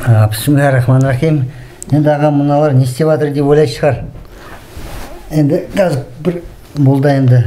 Бисмиллахиррахманиррахим. Енді аға мыналар не істеп жатыр деп ойлайтын шығар. Енді қазір бір молда енді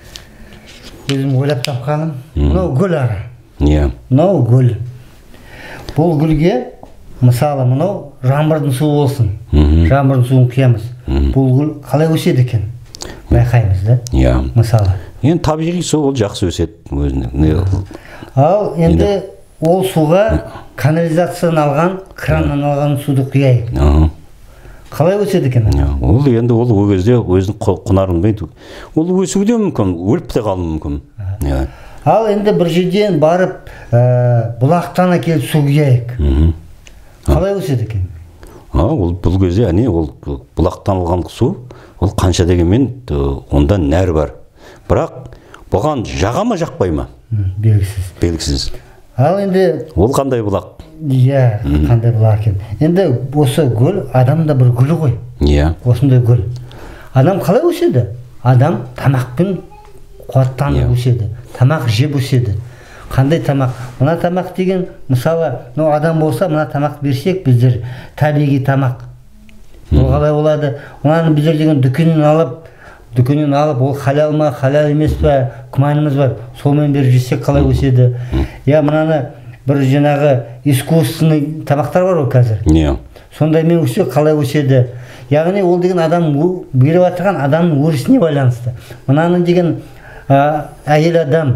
өзім ойлап тапқаным. Мынау гүл аға. Иә. Мынау гүл. Бұл гүлге мысалы мынау жаңбырдың суы болсын. Жаңбырдың суын құямыз. Бұл гүл қалай өседі екен? Байқаймыз да. Иә. Мысалы. Енді табиғи су ол жақсы өседі өзіне. Ал енді ол суға канализациядан алған, краннан алған суды құяйық. Қалай өседі екен? Ол енді ол кезде өзінің құнарын бейді. Ол өсуі де мүмкін, өліп те қалуы мүмкін. Ал енді бір жерден барып бұлақтан әкеліп су құяйық. Қалай өседі екен? Ол бұл кезде әне ол бұлақтан алған су, ол қанша дегенмен онда нәр бар. Бірақ бұған жаға ма жақпай ма? Белгісіз. Белгісіз. Ал енді ол қандай бұлақ? Иә, қандай бұлақ екен. Енді осы гүл адамда бір гүлі ғой. Иә. Осындай гүл. Адам қалай өседі? Адам тамақпен қуаттанып өседі. Тамақ жеп өседі. Қандай тамақ? Мына тамақ деген, мысалы, адам болса, мына тамақ берсек, біздер табиғи тамақ. Ол қалай болады? Мынаны біздер деген дүкеннен алып, ол халал ма, халал емес па, күмәніміз бар. Солмен беріп жесек қалай өседі? Я мынаны бір жаңағы искусственный тамақтар бар ғой қазір. Иә. Сондаймен өссе қалай өседі? Яғни ол деген адам беріп отырған адамның өрісіне байланысты. Мынаны деген әйел адам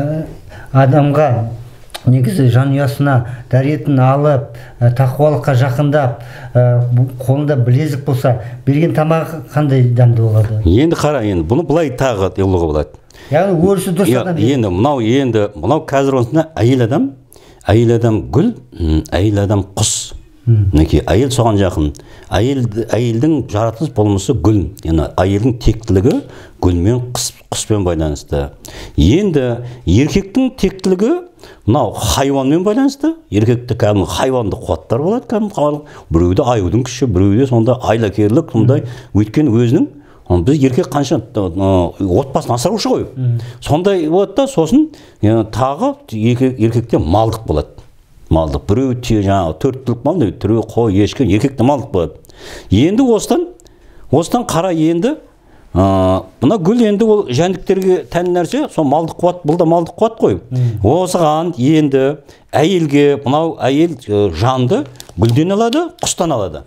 адамға негізі жанұясына дәретін алып, тақуалыққа жақындап, қолында білезік болса, берген тамағы қандай дәмді болады? Енді қара, енді бұны былай тағы ұлығы болады. Яғни өрісі дұрыс адам. Енді мынау қазір осында әйел адам гүл, әйел адам құс. Мінекей әйел соған жақын. Әйелдің жаратылыс болмысы гүл. Яғни әйелдің тектілігі гүлмен, құспен байланысты. Енді еркектің тектілігі мынау хайуанмен байланысты. Еркекті кәдімгі хайуанды қуаттар болады, кәдімгі. Біреуде аюдың күші, біреуде сонда айлакерлік, сондай. Өйткені өзінің біз еркек қанша отбасын асырушы ғой. Сондай болады да, сосын тағы еркекте малдық болады. Малдық. Біреу жаңағы 4 түлік мал, біреу қой, ешкі, еркекте малдық болады. Енді осыдан қара енді мына гүл енді ол жәндіктерге тән нәрсе, сол малдық қуат, бұл да малдық қуат қой. Осыған енді әйелге, мынау әйел жанды гүлден алады, құстан алады.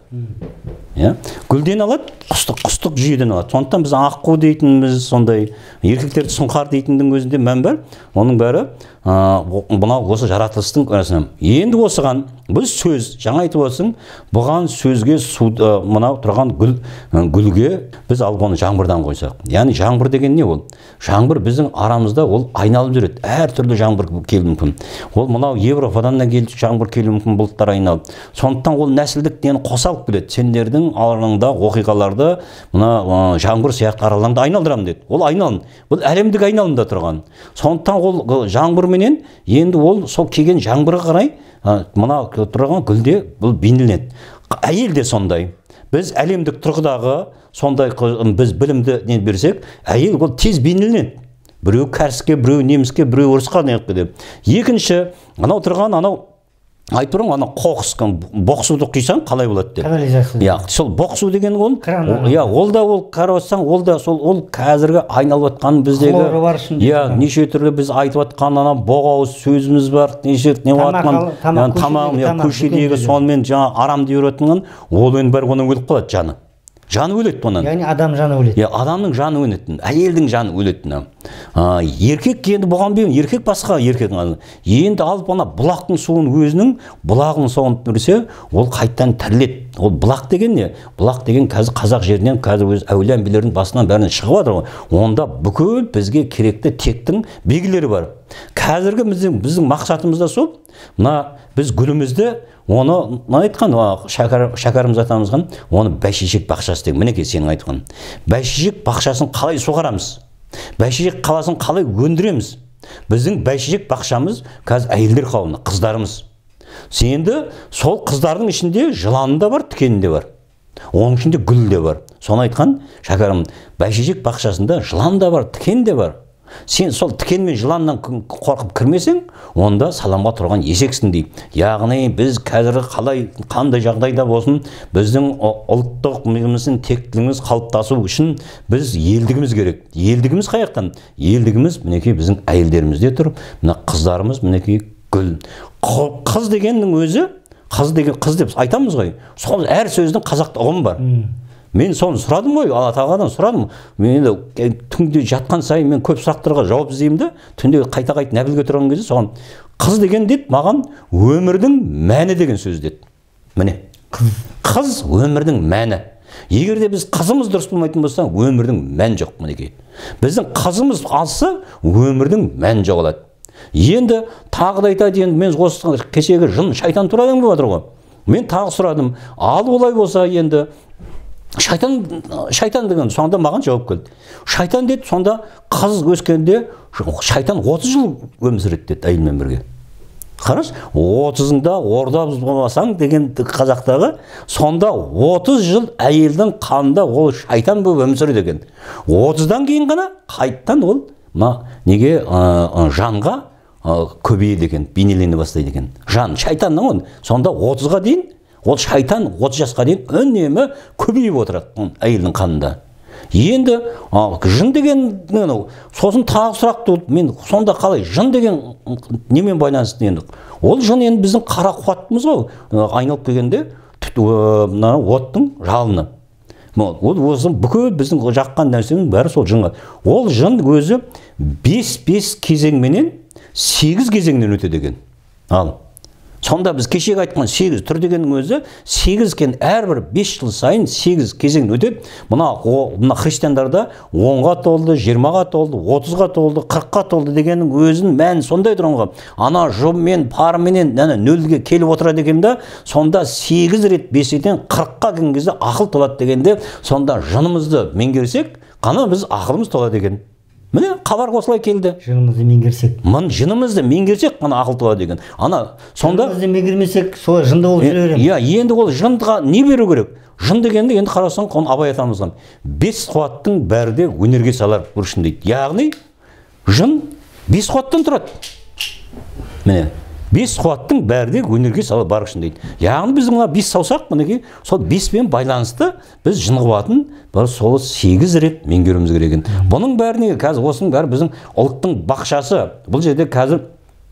Гүлден алады, құстық жүйеден алады. Сондықтан біз аққу дейтініміз, сондай еркектерді сұңқар дейтіндің өзінде мән бар. Оның бәрі мынау осы жаратылыстың көрінісі. Енді осыған біз сөз, жаңа айтып отырсың, бұған сөзге мынау тұрған гүлге біз алып оны жаңбырдан қойсақ. Яғни жаңбыр деген не ол? Жаңбыр біздің арамызда ол айналып жүреді. Әр түрлі жаңбыр келуі мүмкін. Ол мынау Европадан да келіп жаңбыр келуі мүмкін, бұлттар айналып. Сондықтан ол нәсілдік нені қоса алып келеді. Сендердің араларыңда оқиғаларды мына жаңбыр сияқты араларыңда айналдырамын деді. Ол айналым. Бұл әлемдік айналымда тұрған. Сондықтан ол жаңбырменен енді ол сол келген жаңбырға қарай мына тұрған гүлде бұл бейнеленеді. Әйел де сондай. Біз әлемдік тұрғыдағы сондай біз білімді не берсек, әйел ол тез бейнеленеді. Біреу кәріске, біреу неміске, біреу орысқа деп. Екінші, анау тұрған анау айтып тұрмын, ана қоқыс, боқсуды құйсаң қалай болады деп. Канализация. Сол боқсу деген ол, ол да ол қарасаң, ол да сол ол қазіргі айналып жатқан біздегі, неше түрлі біз айтып жатқан ана боғауыз сөзіміз бар, неше не жатқан тамақ көшедегі сонымен жаңа арам деп жатқан, ол енді бәрі оның өліп қалады жаны. Жаны өледі бұнан. Яғни адам жаны өледі. Адамның жаны өледі, әйелдің жаны өледі. Еркек енді бұған бейін, еркек басқа еркек. Енді алып ана бұлақтың суын өзінің, бұлағын суын үрсе, ол қайттан тіріледі. Ол бұлақ деген не? Бұлақ деген қазір қазақ жерінен, қазір өз әулие әмбиелердің басынан бәрінен шығып жатыр. Онда бүкіл бізге керекті тектің белгілері бар. Қазіргі біздің мақсатымыз да сол. Мына біз гүлімізді оны айтқан шәкәріміз атамызған, оны бәйшешек бақшасы деген. Мінекей сенің айтқан. Бәйшешек бақшасын қалай суғарамыз? Бәйшешек қаласын қалай өндіреміз? Біздің бәйшешек бақшамыз қазір әйелдер қауымы, қыздарымыз. Енді сол қыздардың ішінде жыланы да бар, тікені де бар. Оның ішінде гүл де бар. Соны айтқан шәкәрім, бәйшешек бақшасында жылан да бар, тікен де бар. Сен сол тікен мен жыланнан қорқып кірмесең, онда саламға тұрған есексің дейді. Яғни біз қазір қандай жағдайда болсын, біздің ұлттық тектілігіміз қалыптасу үшін біз елдігіміз керек. Елдігіміз қаяқтан? Елдігіміз мінекей біздің әйелдерімізде тұр. Мына қыздарымыз мінекей гүл. Қыз дегеннің өзі, қыз деп айтамыз ғой. Сол әр сөздің қазақта ұғымы бар. Мен соны сұрадым ғой, Алла тағаладан сұрадым. Мен енді түнде жатқан сайын мен көп сұрақтарға жауап іздеймін де, түнде қайта-қайта нәпілге тұрған кезде соған қыз деген деді, маған өмірдің мәні деген сөз деді. Міне, қыз өмірдің мәні. Егер де біз қызымыз дұрыс болмайтын болса, өмірдің мәні жоқ мінекей. Біздің қызымыз алса, өмірдің мәні жоғалады. Енді тағы да айтады, енді мен осы кешегі жын шайтан туралы әңгіме жатыр ғой. Мен тағы сұрадым, ал олай болса енді шайтан деген сонда маған жауап келді. Шайтан деді, сонда қыз өскенде шайтан 30 жыл өмір сүреді деді әйелмен бірге. Қараш, 30-ында орда болмасаң деген қазақтағы, сонда 30 жыл әйелдің қанында ол шайтан болып өмір сүреді екен. 30-дан кейін ғана қайттан ол неге жанға көбейеді екен, бейнелене бастайды екен. Жан шайтанның он, сонда 30-ға дейін ол шайтан 30 жасқа дейін үнемі көбейіп отырады әйелдің қанында. Енді жын деген, сосын тағы сұрақ туды, мен сонда қалай жын деген немен байланысты енді? Ол жын енді біздің қара қуатымыз ғой, айналып келгенде оттың жалыны. Ол осы бүкіл біздің жаққан нәрсенің бәрі сол жынға. Ол жын өзі 5 кезеңменен 8 кезеңнен өтеді екен. Ал сонда біз кешегі айтқан 8 түр дегеннің өзі 8 кен әрбір 5 жыл сайын 8 кезең өтеді. Мына христиандарда 10-ға толды, 20-ға толды, 30-ға толды, 40-ға толды дегеннің өзінің мәні сондай тұрғанға. Ана жұммен, парменен нөлге келіп отырады дегенде, сонда 8 рет 5-ден 40-қа келген кезде ақыл толады дегенде, сонда жынымызды меңгерсек, қана біз ақылымыз толады деген. Міне хабар осылай келді. Жынымызды меңгерсек. Жынымызды меңгерсек қана ақыл толады деген. Сонда жынымызды меңгермесек, солай жынды болып жүре береміз. Иә, енді ол жынға не беру керек? Жын дегенді енді қарасаң, Абай атамыздан 5 қуаттың бәрі де өнерге салар бұрышын дейді. Яғни жын 5 қуаттан тұрады. Міне 5 қуаттың бәрі де өнерге салар барғышын дейді. Яғни біздің мына 5 саусақ, мінекей сол 5-пен байланысты біз жын қуатын сол 8 рет меңгеруіміз керек екен. Бұның бәріне қазір осының бәрі біздің ұлттың бақшасы. Бұл жерде қазір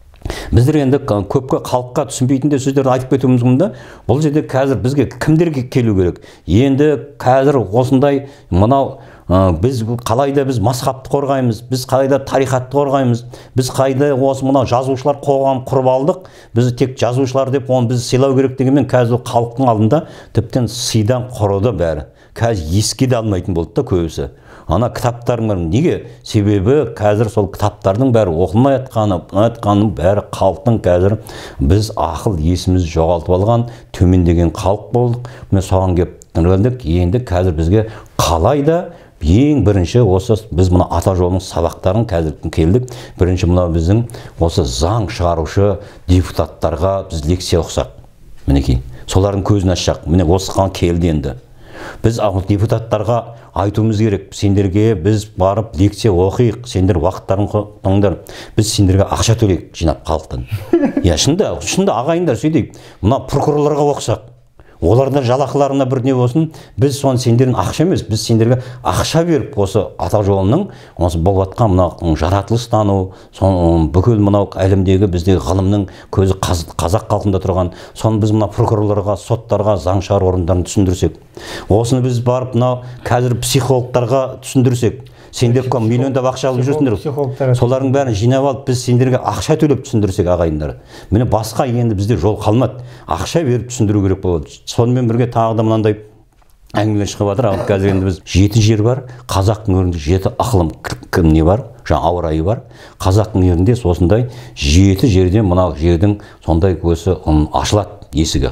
біздер енді көпке халыққа түсінбейтін де сөздерді айтып кетуіміз мүмкін. Бұл жерде қазір бізге кімдерге келу керек? Енді қазір осындай мынау біз қалайда біз мазхабты қорғаймыз, біз қалайда тарихатты қорғаймыз, біз қайда осы мынау жазушылар қоғам құрып алдық, біз тек жазушылар деп оны біз сыйлау керек дегенмен қазір халықтың алдында тіптен сыйдан құрыды бәрі. Қазір еске де алмайтын болды да көбісі. Ана кітаптардың неге? Себебі қазір сол кітаптардың бәрі оқылмай жатқаны бәрі халықтың қазір біз ақыл есіміз жоғалтып алған, төмендеген халық болдық. Міне соған келіп тірелдік. Енді қазір бізге қалайда ең бірінші осы біз мына ата жолының сабақтарын қазір келдік. Бірінші мына біздің осы заң шығарушы депутаттарға біз лекция оқысақ. Мінекей, солардың көзін ашсақ. Міне осы қан келді енді. Біз депутаттарға айтуымыз керек. Сендерге біз барып лекция оқиық, сендер уақыттарын қойыңдар. Біз сендерге ақша төлейік жинап халықтан. Я, шында ағайындар сөйтейік. Мына прокурорларға оқысақ. Оларда жалақыларына бір не болсын, біз соны сендердің ақша емес, біз сендерге ақша беріп, осы ата жолының осы болып жатқан мына жаратылыс тану, бүкіл мынау әлемдегі біздегі ғылымның көзі қазақ халқында тұрған, соны біз мына прокурорларға, соттарға, заң шығару орындарын түсіндірсек. Осыны біз барып мынау қазір психологтарға түсіндірсек. Сендер миллиондап ақша алып жүрсіңдер. Солардың бәрін жинап алып, біз сендерге ақша төлеп түсіндірсек ағайындар. Міне басқа енді бізде жол қалмады. Ақша беріп түсіндіру керек болады. Сонымен бірге тағы да мынандай әңгімелер шығып жатыр. Қазір енді біз 7 жер бар. Қазақтың жерінде 7 ықылым не бар, жаңа ауа райы бар. Қазақтың жерінде осындай 7 жерден мына жердің сондай көзі ашылады есігі.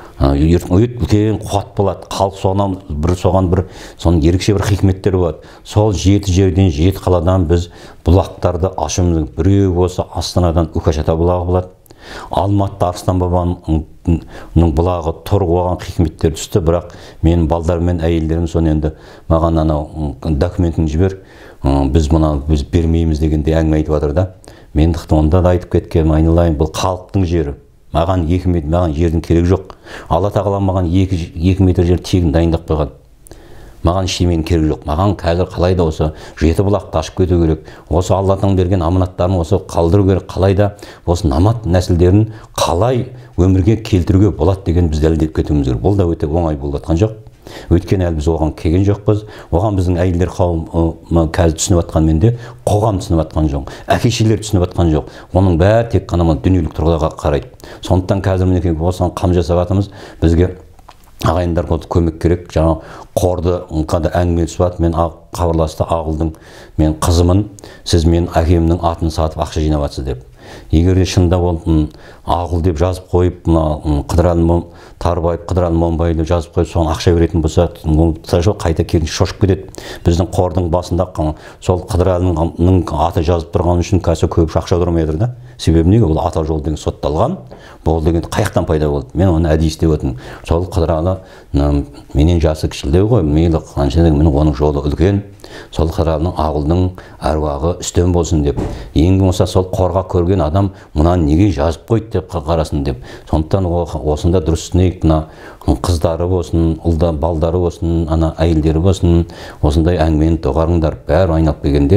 Үлкен қуат болады, халық соған бір ерекше бір хикметтер болады. Сол 7 жерден 7 қаладан біз бұлақтарды ашуымыз. Біреу осы Астанадан Үкаш ата бұлағы болады. Алматыда Арыстан бабаның бұлағы тұр, оған хикметтер түсті, бірақ менің балдар мен әйелдерім соны енді маған анау документін жібер, біз бермейміз дегенде әңгіме айтып жатыр да. Мен онда да айтып кеткенмін, айналайын, бұл халықтың жері. Маған 2 метр, маған жердің керек жоқ. Алла тағала маған 2 метр жер тегін дайындап қойған. Маған ештеңенің керек жоқ. Маған қазір қалай да осы 7 бұлақты ашып кету керек. Осы Алладан берген аманаттарын осы қалдыру керек. Қалай да осы намат нәсілдерін қалай өмірге келтіруге болады деген біз дәлелдеп кетуіміз керек. Бұл да өте оңай болып жатқан жоқ. Өйткені әлі біз оған келген жоқпыз. Оған біздің әйелдер қауымы қазір түсініп жатқанмен де қоғам түсініп жатқан жоқ. Әке-шешелер түсініп жатқан жоқ. Оның бәрі тек қана дүниелік тұрғыда қарайды. Сондықтан қазір мінекей осыған қам жасап жатырмыз. Бізге ағайындар көмек керек. Жаңа қорды әңгімелесіп жатыр. Мен хабарласты, Ағылдың мен қызымын, сіз мен әкемнің атын сатып ақша жинап жатсыз деп. Егер де шынында ол Ағыл деп жазып қойып, Қыдырәлі Тарбаев, Қыдырәлі Момбай деп жазып қойып, соған ақша беретін болса, қайта келін шошып кетеді. Біздің қордың басында сол Қыдырәлінің аты жазып тұрған үшін қазір көп ақша тұрмай жатыр да. Себебі неге? Ол ата жол деген сотталған. Бұл деген қаяқтан пайда болды? Мен оны әдейі істеп отырмын. Сол Қыдырәлі менен жасы кішілеу ғой, мейлі қанша деген оның жолы үлкен. Сол Қыдырәлінің Ағылдың әруағы үстем болсын деп. Ең болмаса сол қорға көрген адам мұнан неге жазып қойды деп қарасын деп. Сондықтан осында дұрыс түсінейік, мына қыздары болсын, ұлда балдары болсын, ана әйелдері болсын, осындай әңгімені доғарыңдар. Бәрі айналып келгенде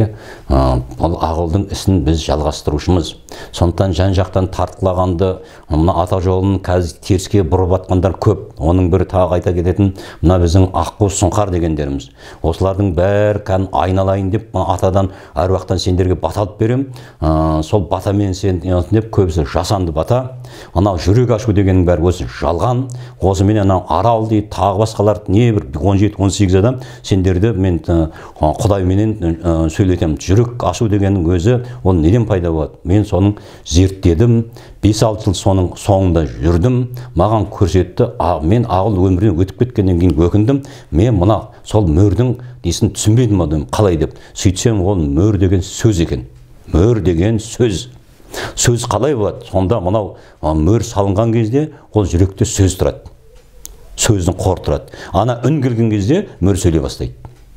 ол Ағылдың ісін біз жалғастырушымыз. Сондықтан жан-жақтан тартқылағанды, мына ата жолын қазір теріске бұрып атқандар көп. Оның бірі тағы айта кететін мына біздің Аққу Сұңқар дегендеріміз. Осылардың бәрі айналайын деп, атадан әруақтан сендерге бата алып берем. Сол батамен сен деп көбісі жасанды бата. Анау жүрек ашу дегеннің бәрі осы жалған. Осы мен анау Арал дейді, тағы басқалар небір 17-18 адам сендерді мен Құдайменен сөйлетемін. Жүрек ашу дегеннің өзі ол неден пайда болады? Мен соның зерттедім, 5-6 жыл соның соңында жүрдім, маған көрсетті. Мен Ағыл өмірден өтіп кеткеннен кейін өкіндім. Мен мына сол мөрдің несін түсінбедім адам қалай деп. Сөйтсем ол мөр деген сөз екен. Мөр деген сөз. Сөз қалай болады? Сонда мынау мөр салынған кезде ол жүректе сөз тұрады. Сөздің қор тұрады. Ана үн келген кезде мөр сөйлей бастайды.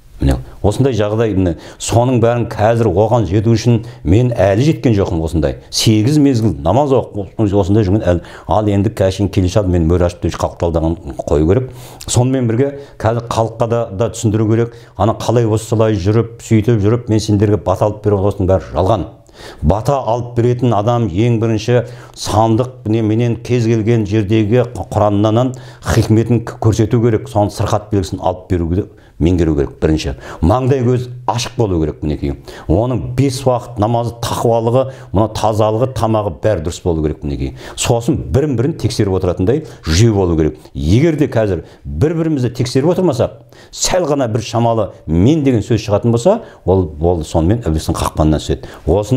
Осындай жағдай, соның бәрін қазір оған жету үшін мен әлі жеткен жоқпын. Осындай 8 мезгіл намаз оқып осындай жүрген. Ал енді кәшін келеші мен мөр ашып халықталдаған қою керек. Сонымен бірге қазір халыққа да түсіндіру керек. Ана қалай осылай жүріп, сөйтіп жүріп, мен сендерге бата алып беріп осының бәрі жалған. Бата алып беретін адам ең бірінші сандық менен кез келген жердегі Құраннан хикметін көрсету керек. Соның сырқат белгісін алып беруге меңгеру керек. Бірінші маңдай көз ашық болу керек. Мінекей оның 5 уақыт намазы, тақуалығы, мына тазалығы, тамағы бәрі дұрыс болу керек. Мінекей сосын бірін тексеріп отыратындай жүйе болу керек. Егер де қазір бір-бірімізді тексеріп отырмасақ, сәл ғана бір шамалы мен деген сөз шығатын болса, ол сонымен іблістің қақпанына түседі.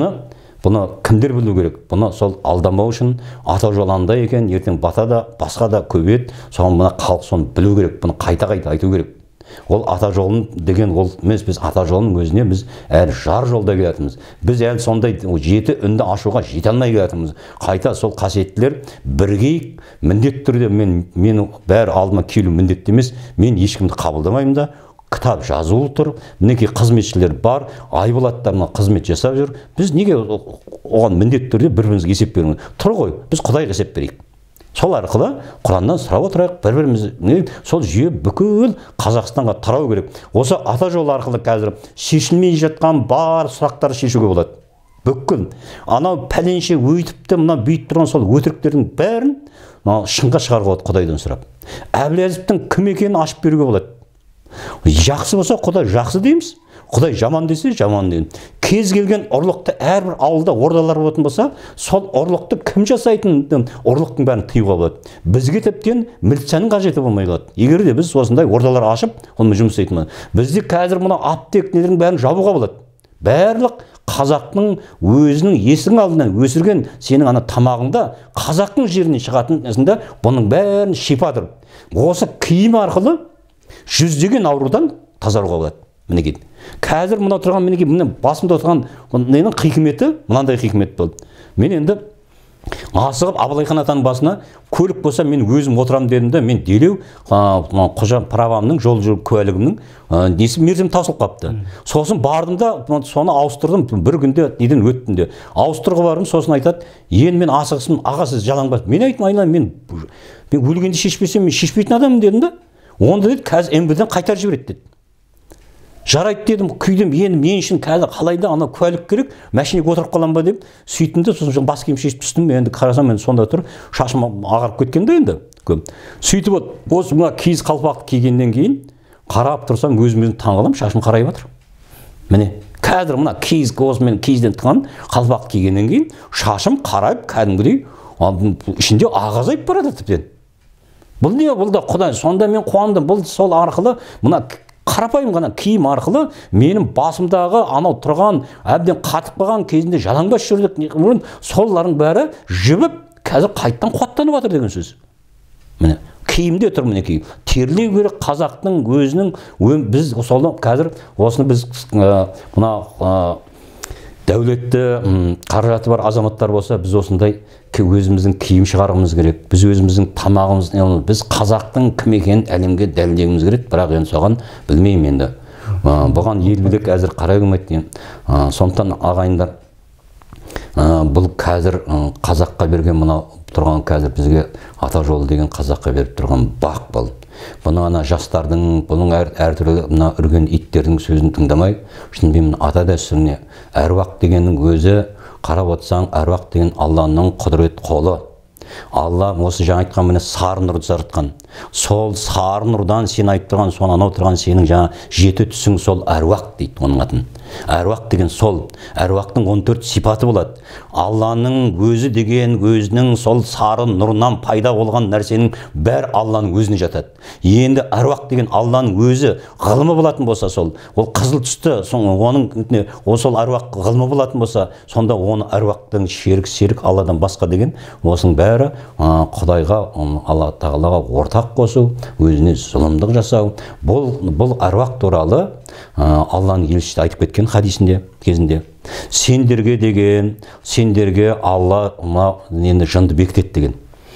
Бұны кімдер білу керек? Бұны сол алдамау үшін ата жолында екен, ертең бата да басқа да көбейеді. Соған бұны халық соны білу керек. Бұны қайта-қайта айту керек. Ол ата жолын деген ол емес, біз ата жолының өзіне біз әлі жар жолда келатырмыз. Біз әлі сондай 7 үнді ашуға жете алмай келатырмыз. Қайта сол қасиеттілер біргейік, міндетті түрде мен бәрі алдыма келу міндетті емес. Мен ешкімді қабылдамаймын да. Кітап жазулы тұр, мінекей қызметшілер бар, айболаттарына қызмет жасап жүр. Біз неге оған міндетті түрде бір-бірімізге есеп беруіміз? Тұр ғой, біз Құдайға есеп берейік. Сол арқылы Құраннан сұрап отырайық, бір-біріміз сол жүйе бүкіл Қазақстанға тарау керек. Осы ата жолы арқылы қазір шешілмей жатқан бар сұрақтарды шешуге болады. Бүкіл анау пәленше өйтіпті, мына бүйтіп тұрған сол өтіріктердің бәрін шыңға шығаруға болады Құдайдан сұрап. Әблязовтың кім екенін ашып беруге болады. Жақсы болса Құдай жақсы дейміз, Құдай жаман десе жаман дейміз. Кез келген ұрлықты әрбір ауылда ордалар болатын болса, сол ұрлықты кім жасайтын ұрлықтың бәрін тыюға болады. Бізге тіптен милицияның қажеті болмай қалады. Егер де біз осындай ордалар ашып, онымен жұмыс істейтін болсақ, бізде қазір мына аптек нелердің бәрін жабуға болады. Барлық қазақтың өзінің есігінің алдынан өсірген сенің ана тамағыңда қазақтың жерінен шығатын ісінде бұның бәрін шипа тұр. Осы киім арқылы жүздеген аурудан тазаруға болады. Мінекей қазір мына тұрған мінекей басымда отырған ненің хикметі мынандай хикмет болды. Мен енді асығып Абылай хан атаның басына көлік болса мен өзім отырамын дедім де, мен делеу қожа правамның, жол жүру куәлігімнің несі мерзім таусылып қапты. Сосын бардым да соны ауыстырдым, бір күнде неден өттім де. Ауыстырғы бардым, сосын айтады, енді мен асығысым, аға сіз жалаңбас. Мен айттым, айналайын, мен өлгенде шешпесем, мен шешпейтін адаммын дедім да. Онда деді, қазір МВД-ден қайтарып жібереді деді. Жарайды дедім, күйдім, енді мен үшін қазір қалайда ана куәлік керек, машинеге отырып қалам ба деп сөйттім де, сосын бас киім шешіп түстім. Енді қарасам, мен сонда тұр, шашым ағарып кеткен де енді. Сөйтіп осы мына киіз қалпақты кигеннен кейін қарап тұрсам, өзім таңғаламын, шашым қарайып жатыр. Міне, қазір мына киіз, осы мен киізден тыңған қалпақты кигеннен кейін шашым қарайып, кәдімгідей ішінде ағазайып барады тіптен. Бұл не? Бұл да Құдай, сонда мен қуандым. Бұл сол арқылы мына қарапайым ғана киім арқылы менің басымдағы анау тұрған әбден қатып қалған кезінде жалаңбас жүрдік, солардың бәрі жібіп, қазір қайттан қуаттанып жатыр деген сөз. Міне, киімде тұр, мінекей. Терлеу керек қазақтың өзінің, біз солы қазір осыны біз мына дәулетті қаражаты бар азаматтар болса, біз осындай өзіміздің киім шығарғымыз керек. Біз өзіміздің тамағымыз, біз қазақтың кім екенін әлемге дәлелдегіміз керек, бірақ енді соған білмеймін енді. Бұған ел билік әзір қарай қоймайды. Сондықтан ағайындар, бұл қазір қазаққа берген мына тұрған қазір бізге ата жолы деген қазаққа беріп тұрған бақ бұл. Бұны ана жастардың, бұның әртүрлі мына үрген иттердің сөзін тыңдамай, шынымен ата дәстүріне әруақ дегеннің өзі, қарап отырсаң, әруақ деген Алланың құдірет қолы. Алла осы жаңа айтқан міне сары нұрды жаратқан. Сол сары нұрдан сен айтып тұрған, соны анау тұрған сенің жаңа жеті түсің сол әруақ дейді оның атын. Әруақ деген сол. Әруақтың 14 сипаты болады. Алланың өзі деген өзінің сол сары нұрынан пайда болған нәрсенің бәр Алланың өзіне жатады. Енді әруақ деген Алланың өзі ғылымы болатын болса, сол ол қызыл түсті, оның сол әруақ ғылымы болатын болса, сонда оны әруақтың серік Алладан басқа деген осының бәрі Құдайға, Алла тағалаға ортақ қосу, өзіне зұлымдық жасау. Бұл әруақ туралы Алланың елшісі айтып кеткен хадисінде кезінде. Сендерге Алла енді жынды бекітеді деген.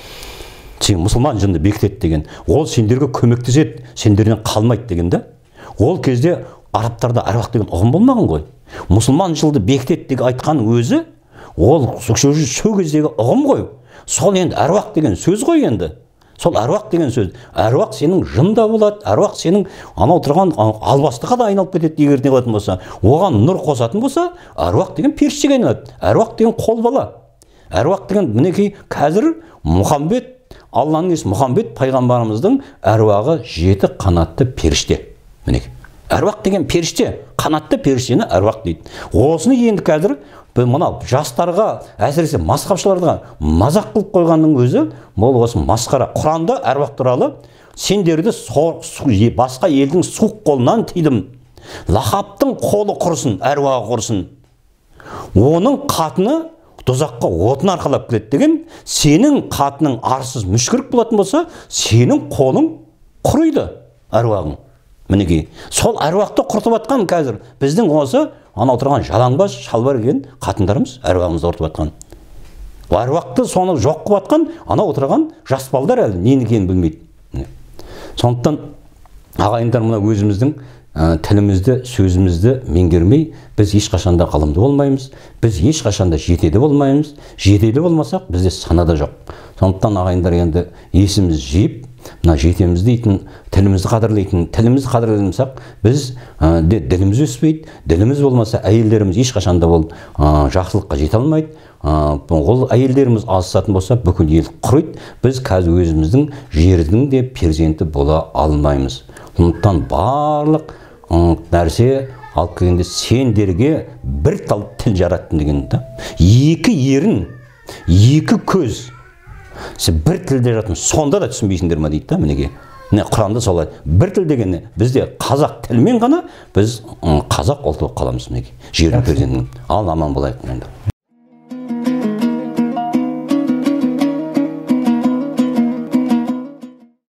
Сен мұсылман жынды бекітеді деген. Ол сендерге көмектеседі, сендерден қалмайды деген да. Ол кезде арабтарда әруақ деген ұғым болмаған ғой. Мұсылман жынды бекітеді деген айтқан өзі, ол сол кездегі ұғым ғой. Сол енді әруақ деген сөз ғой енді. Сол әруақ деген сөз. Әруақ сенің жында болады, әруақ сенің анау тұрған албастыға да айналып кетеді егер не қылатын болса. Оған нұр қосатын болса, әруақ деген періштеге айналады. Әруақ деген қол бала. Әруақ деген мінекей қазір Мұхаммед, Алланың есімі Мұхаммед пайғамбарымыздың әруағы 7 қанатты періште. Мінекей. Әруақ деген періште, қанатты періштені әруақ дейді. Осыны енді қазір мына жастарға, әсіресе масқапшыларға мазақ қылып қойғанның өзі, ол осы масқара. Құранда әруақ туралы сендерді басқа елдің суық қолынан тыйдым. Лақаптың қолы құрысын, әруағы құрысын. Оның қатыны тозаққа отын арқалап келеді деген, сенің қатының арсыз мүшкірік болатын болса, сенің қолың құриды әруағың. Мінекей, сол әруақты құртып атқан қазір біздің осы анау тұрған жалаңбас шалбар киген қатындарымыз әруағымызды құртып атқан. Әруақты соны жоқ қылып атқан анау отырған жас балдар әлі нені екенін білмейді. Сондықтан ағайындар, мына өзіміздің тілімізді, сөзімізді меңгермей, біз ешқашанда ғылымды болмаймыз, біз ешқашанда жетеді болмаймыз. Жетеді болмасақ, бізде санада жоқ. Сондықтан ағайындар, енді есіміз жиып, мына жетеміз дейтін, тілімізді қадірлемесақ, біз діліміз өспейді. Діліміз болмаса, әйелдеріміз ешқашанда ол жақсылыққа жете алмайды. Ол әйелдеріміз азысатын болса, бүкіл ел құриды. Біз қазір өзіміздің жердің де перзенті бола алмаймыз. Сондықтан барлық нәрсе алып келгенде сендерге бір тал тіл жараттым дегенде, екі ерін, екі көз, сен бір тілде жараттым, сонда да түсінбейсіңдер ма дейді да, мінеге. Құранда солай. Бір тіл дегенде бізде қазақ тілмен ғана біз қазақ ұлты болып қаламыз, мінеге. Жердің перзентінің. Ал аман болайық енді.